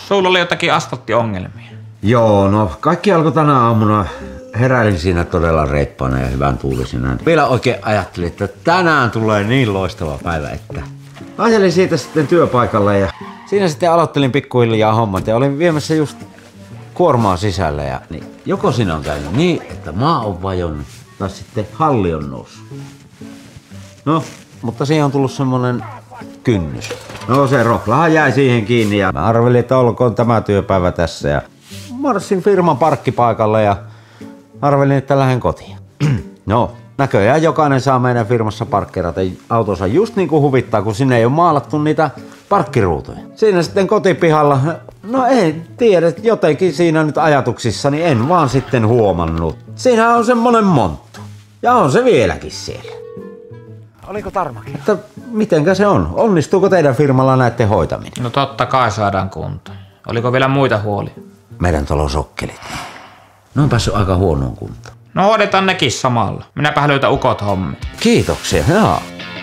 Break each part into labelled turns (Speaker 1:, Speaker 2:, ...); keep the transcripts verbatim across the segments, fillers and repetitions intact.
Speaker 1: Sulla oli jotakin asfalttiongelmia.
Speaker 2: Joo, no kaikki alkoi tänä aamuna. Heräilin siinä todella reippaana ja hyvän tuulisena. Vielä oikein ajattelin, että tänään tulee niin loistava päivä, että ajelin siitä sitten työpaikalle ja siinä sitten aloittelin pikkuhiljaa hommat ja olin viemässä just kuormaa sisälle ja niin joko siinä on käynyt niin, että maa on vajonnut tai sitten halli on noussut. No, mutta siihen on tullut semmonen kynnys. No se roklahan jäi siihen kiinni ja mä arvelin, että olkoon tämä työpäivä tässä ja marssin firman parkkipaikalle ja arvelin, että lähden kotiin. No, näköjään jokainen saa meidän firmassa parkkeerata autonsa just niin kuin huvittaa, kun sinne ei ole maalattu niitä parkkiruutuja. Siinä sitten kotipihalla, no en tiedä, jotenkin siinä nyt ajatuksissani en vaan sitten huomannut. Siinä on semmonen monttu. Ja on se vieläkin siellä.
Speaker 3: Oliko tarmakin?
Speaker 2: Että mitenkä se on? Onnistuuko teidän firmalla näiden hoitaminen?
Speaker 1: No totta kai saadaan kuntoon. Oliko vielä muita huolia?
Speaker 2: Meidän talosokkelit. Ne on päässyt aika huonoon kuntoon.
Speaker 1: No hoidetaan nekin samalla. Minäpä löytän ukot hommi.
Speaker 2: Kiitoksia, jaa.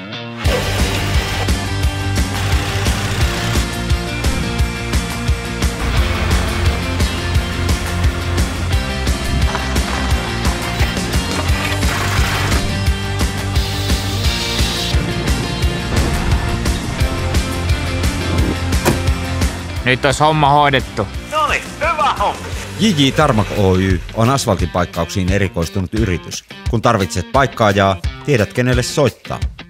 Speaker 1: Nyt olisi homma hoidettu.
Speaker 3: Noniin, hyvä homma.
Speaker 4: J J Tarmak Oy on asfaltipaikkauksiin erikoistunut yritys. Kun tarvitset paikkaajaa, tiedät kenelle soittaa.